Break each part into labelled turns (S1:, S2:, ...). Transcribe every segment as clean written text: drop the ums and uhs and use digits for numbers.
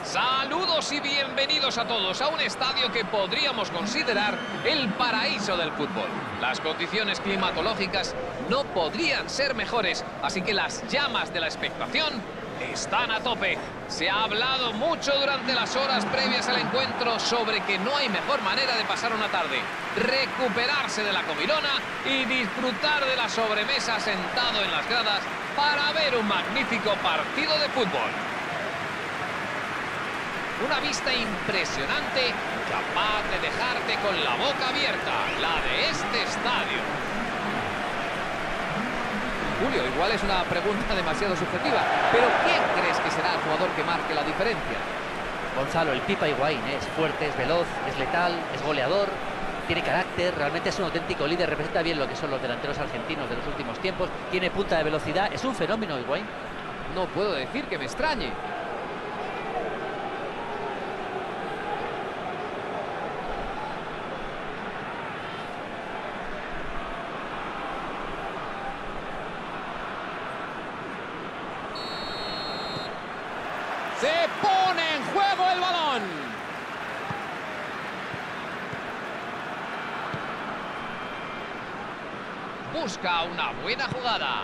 S1: Saludos y bienvenidos a todos a un estadio que podríamos considerar el paraíso del fútbol. Las condiciones climatológicas no podrían ser mejores, así que las llamas de la expectación están a tope. Se ha hablado mucho durante las horas previas al encuentro sobre que no hay mejor manera de pasar una tarde. Recuperarse de la comilona y disfrutar de la sobremesa sentado en las gradas para ver un magnífico partido de fútbol. Una vista impresionante, capaz de dejarte con la boca abierta, la de este estadio.
S2: Julio, igual es una pregunta demasiado subjetiva, pero ¿quién crees que será el jugador que marque la diferencia?
S3: Gonzalo, el Pipa Higuaín, es fuerte, es veloz, es letal, es goleador, tiene carácter, realmente es un auténtico líder, representa bien lo que son los delanteros argentinos de los últimos tiempos, tiene punta de velocidad, es un fenómeno Higuaín.
S2: No puedo decir que me extrañe.
S1: Se pone en juego el balón. Busca una buena jugada.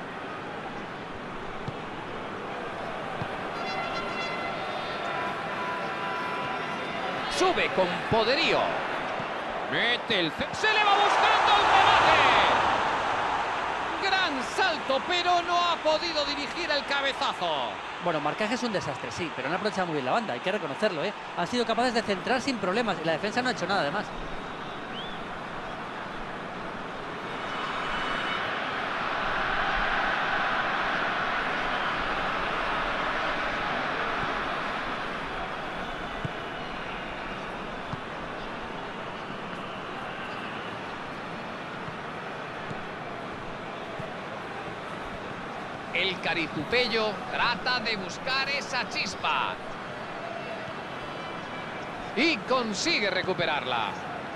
S1: Sube con poderío. Mete el... Se le va buscando el remate. Gran salto, pero no ha podido dirigir el cabezazo.
S3: Bueno, marcaje es un desastre, sí, pero han aprovechado muy bien la banda, hay que reconocerlo, ¿eh? Han sido capaces de centrar sin problemas y la defensa no ha hecho nada además.
S1: El caritupeyo trata de buscar esa chispa. Y consigue recuperarla.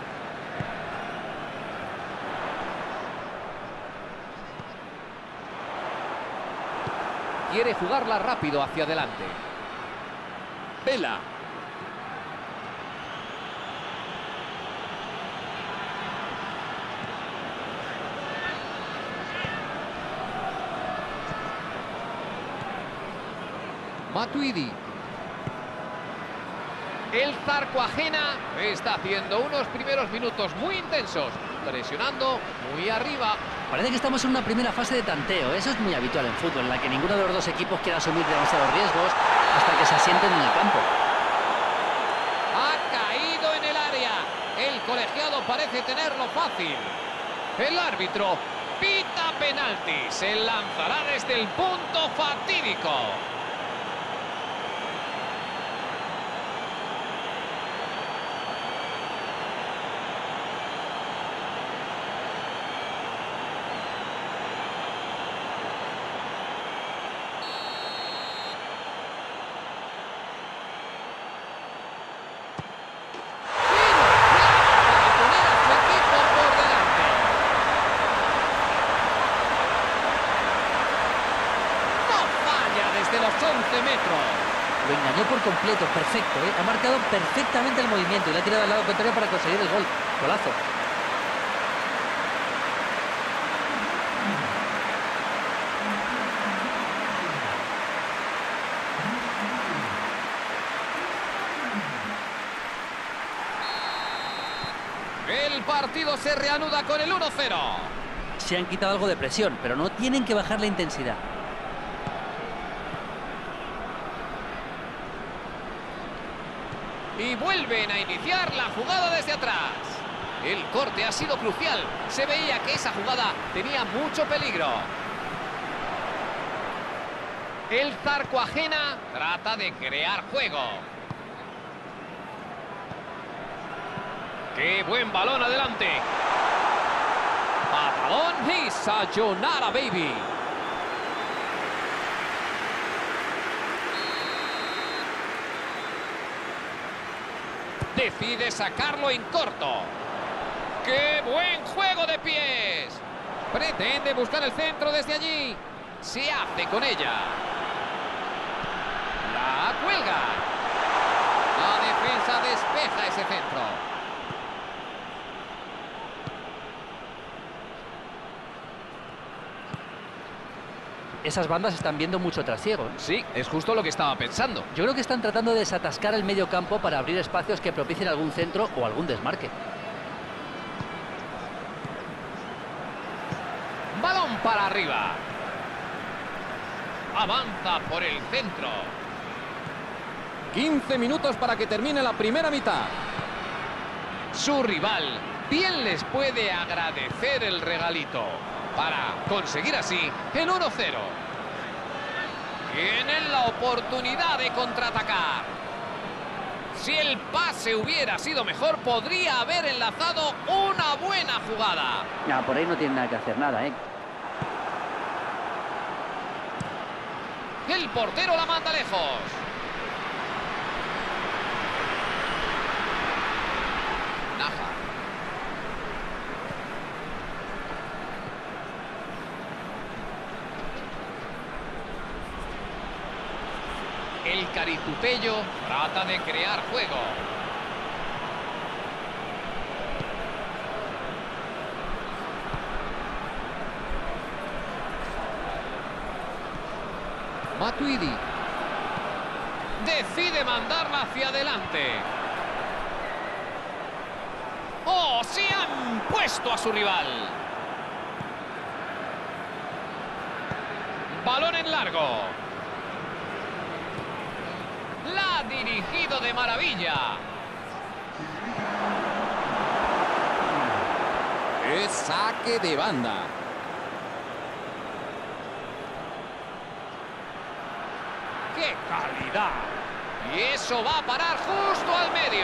S2: Quiere jugarla rápido hacia adelante.
S1: Vela.
S2: Matuidi.
S1: El Zarcoajena está haciendo unos primeros minutos muy intensos, presionando muy arriba.
S3: Parece que estamos en una primera fase de tanteo, eso es muy habitual en fútbol, en la que ninguno de los dos equipos quiere asumir demasiados riesgos hasta que se asienten en el campo.
S1: Ha caído en el área. El colegiado parece tenerlo fácil. El árbitro pita penalti. Se lanzará desde el punto fatídico. De los 11 metros.
S3: Lo engañó por completo, perfecto, ¿eh? Ha marcado perfectamente el movimiento y le ha tirado al lado contrario para conseguir el gol. Golazo.
S1: El partido se reanuda con el 1-0.
S3: Se han quitado algo de presión, pero no tienen que bajar la intensidad.
S1: Y vuelven a iniciar la jugada desde atrás. El corte ha sido crucial. Se veía que esa jugada tenía mucho peligro. El Zarcoajena trata de crear juego. ¡Qué buen balón adelante! Patadón y sayonara, baby. Decide sacarlo en corto. ¡Qué buen juego de pies! Pretende buscar el centro desde allí. Se hace con ella. La cuelga. ese centro.
S3: Esas bandas están viendo mucho trasiego, ¿eh?
S1: Sí, es justo lo que estaba pensando.
S3: Yo creo que están tratando de desatascar el medio campo para abrir espacios que propicien algún centro o algún desmarque.
S1: Balón para arriba. Avanza por el centro.
S2: 15 minutos para que termine la primera mitad.
S1: Su rival bien les puede agradecer el regalito para conseguir así el 1-0. Tienen la oportunidad de contraatacar. Si el pase hubiera sido mejor, podría haber enlazado una buena jugada.
S3: Ah, por ahí no tienen nada que hacer, nada, ¿eh?
S1: El portero la manda lejos. Naja. El Caritupeyo trata de crear juego.
S2: Matuidi.
S1: Decide mandarla hacia adelante. ¡Oh! Se han puesto a su rival. Balón en largo. La ha dirigido de maravilla.
S2: Es saque de banda.
S1: ¡Qué calidad! Y eso va a parar justo al medio.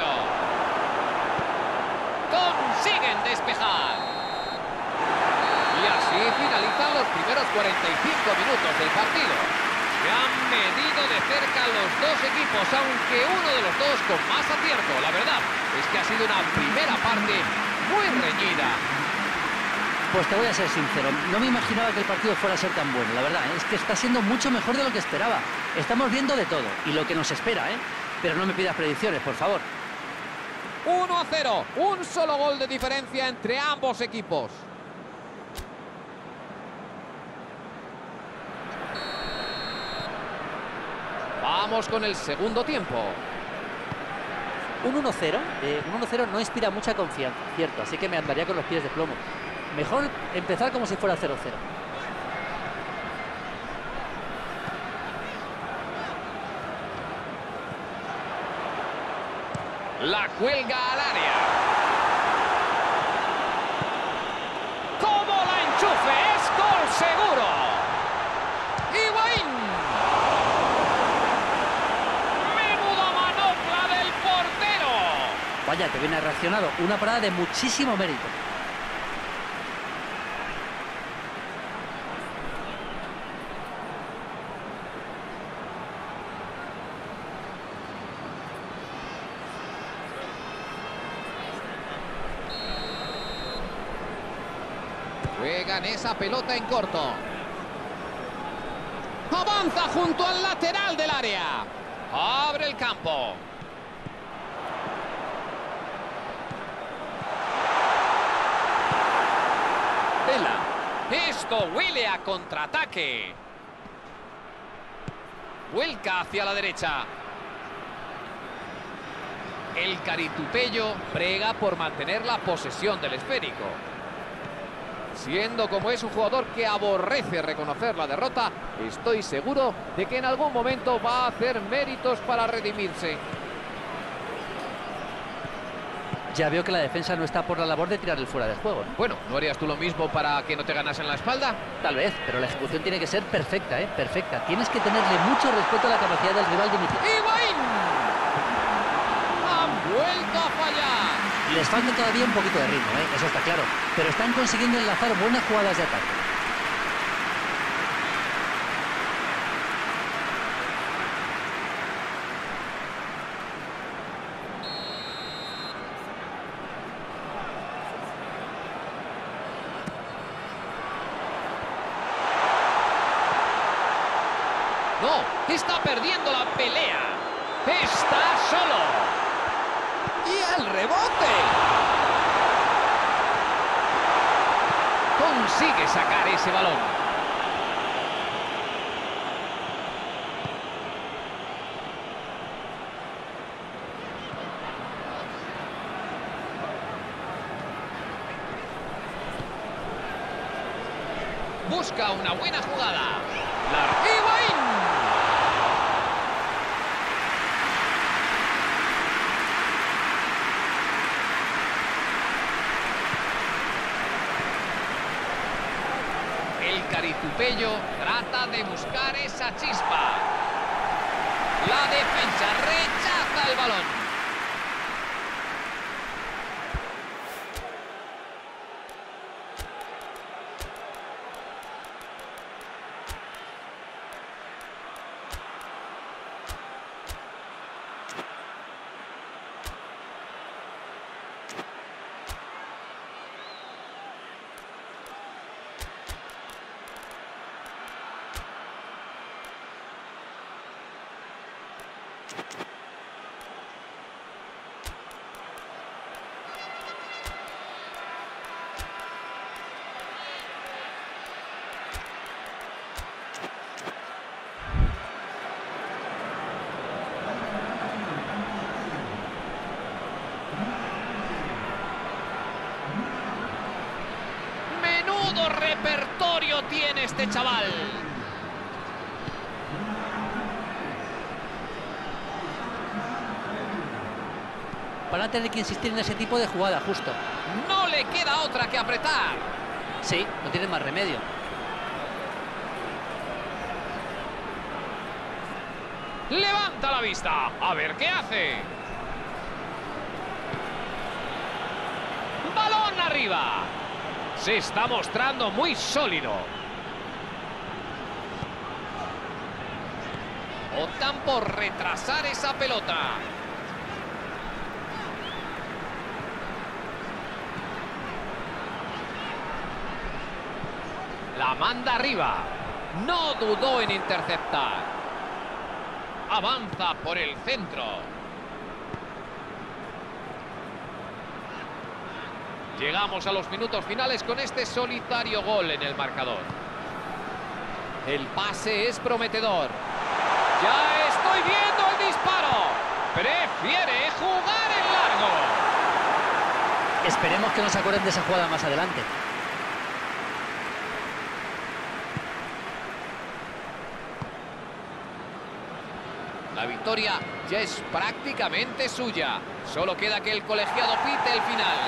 S1: Consiguen despejar. Y así finalizan los primeros 45 minutos del partido. Se han medido de cerca los dos equipos, aunque uno de los dos con más acierto. La verdad es que ha sido una primera parte muy reñida.
S3: Pues te voy a ser sincero, no me imaginaba que el partido fuera a ser tan bueno, la verdad, es que está siendo mucho mejor de lo que esperaba. Estamos viendo de todo, y lo que nos espera, ¿eh? Pero no me pidas predicciones, por favor.
S2: 1-0. Un solo gol de diferencia entre ambos equipos.
S1: Vamos con el segundo tiempo.
S3: Un 1-0 no inspira mucha confianza, cierto, así que me andaría con los pies de plomo. Mejor empezar como si fuera 0-0.
S1: La cuelga al área. ¡Cómo la enchufe! ¡Es gol seguro! ¡Higuaín! ¡Menuda manopla del portero!
S3: Vaya, que bien ha reaccionado. Una parada de muchísimo mérito.
S2: Juegan esa pelota en corto. Avanza junto al lateral del área.
S1: Abre el campo.
S2: Vela.
S1: Esto huele a contraataque. Vuelca hacia la derecha. El Caritupeyo prega por mantener la posesión del esférico. Siendo como es un jugador que aborrece reconocer la derrota, estoy seguro de que en algún momento va a hacer méritos para redimirse.
S3: Ya veo que la defensa no está por la labor de tirar el fuera de juego, ¿no?
S1: Bueno, ¿no harías tú lo mismo para que no te ganasen la espalda?
S3: Tal vez, pero la ejecución tiene que ser perfecta, ¿eh? Perfecta. Tienes que tenerle mucho respeto a la capacidad del rival de emitir.
S1: ¡Higuaín! Han vuelto a fallar.
S3: Les falta todavía un poquito de ritmo, ¿eh? Eso está claro. Pero están consiguiendo enlazar buenas jugadas de ataque.
S1: No, está perdiendo la pelea. Está solo. ¡Y el rebote! Consigue sacar ese balón. Busca una buena jugada. ¡Higuaín! El caritupeyo trata de buscar esa chispa. La defensa rechaza el balón. Menudo repertorio tiene este chaval.
S3: Van a tener que insistir en ese tipo de jugada, justo.
S1: No le queda otra que apretar.
S3: Sí, no tienen más remedio.
S1: Levanta la vista. A ver qué hace. Balón arriba. Se está mostrando muy sólido. Optan por retrasar esa pelota. La manda arriba. No dudó en interceptar. Avanza por el centro. Llegamos a los minutos finales con este solitario gol en el marcador. El pase es prometedor. Ya estoy viendo el disparo. Prefiere jugar en largo.
S3: Esperemos que no se acuerden de esa jugada más adelante.
S1: La victoria ya es prácticamente suya. Solo queda que el colegiado pite el final.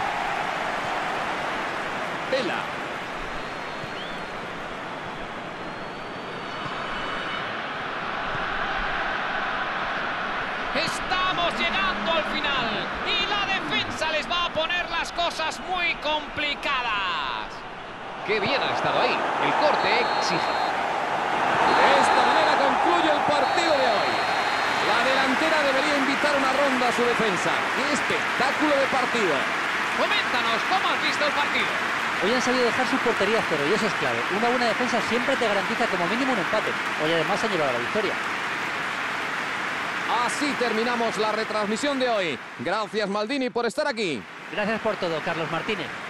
S1: Vela. Estamos llegando al final. Y la defensa les va a poner las cosas muy complicadas. Qué bien han estado ahí. El corte exige.
S2: De esta manera concluye el partido de hoy. La delantera debería invitar una ronda a su defensa. ¡Qué espectáculo de partido!
S1: Coméntanos, ¿cómo has visto el partido?
S3: Hoy han sabido dejar su portería a cero y eso es clave. Una buena defensa siempre te garantiza como mínimo un empate. Hoy además han llevado la victoria.
S2: Así terminamos la retransmisión de hoy. Gracias, Maldini, por estar aquí.
S3: Gracias por todo, Carlos Martínez.